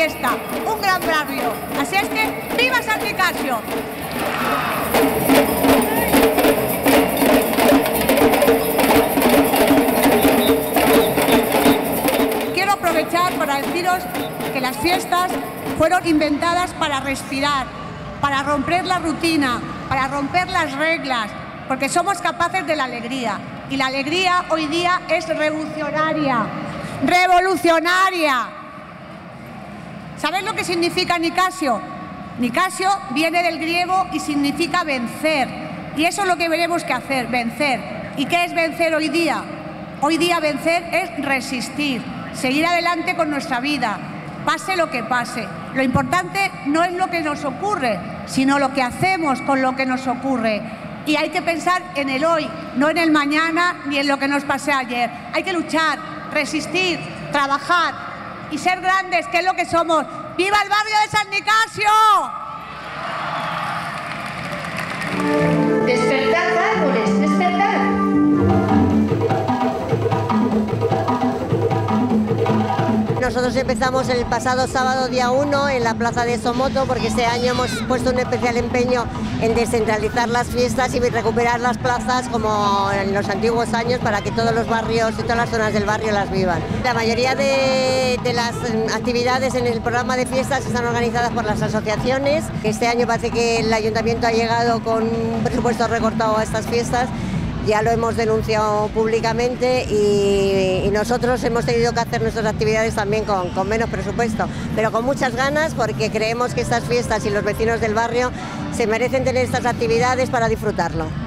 fiesta, un gran barrio. Así es que ¡viva San Nicasio! Quiero aprovechar para deciros que las fiestas fueron inventadas para respirar, para romper la rutina, para romper las reglas, porque somos capaces de la alegría. Y la alegría hoy día es revolucionaria. ¡Revolucionaria! ¿Sabéis lo que significa Nicasio? Nicasio viene del griego y significa vencer. Y eso es lo que tenemos que hacer, vencer. ¿Y qué es vencer hoy día? Hoy día vencer es resistir, seguir adelante con nuestra vida, pase lo que pase. Lo importante no es lo que nos ocurre, sino lo que hacemos con lo que nos ocurre. Y hay que pensar en el hoy, no en el mañana ni en lo que nos pasé ayer. Hay que luchar, resistir, trabajar y ser grandes, que es lo que somos. ¡Viva el barrio de San Nicasio! ¡Despertad, árboles! ¡Despertad! Nosotros empezamos el pasado sábado día 1 en la plaza de Somoto, porque este año hemos puesto un especial empeño en descentralizar las fiestas y recuperar las plazas como en los antiguos años, para que todos los barrios y todas las zonas del barrio las vivan. La mayoría de las actividades en el programa de fiestas están organizadas por las asociaciones. Este año parece que el ayuntamiento ha llegado con un presupuesto recortado a estas fiestas. Ya lo hemos denunciado públicamente y nosotros hemos tenido que hacer nuestras actividades también con menos presupuesto, pero con muchas ganas, porque creemos que estas fiestas y los vecinos del barrio se merecen tener estas actividades para disfrutarlo.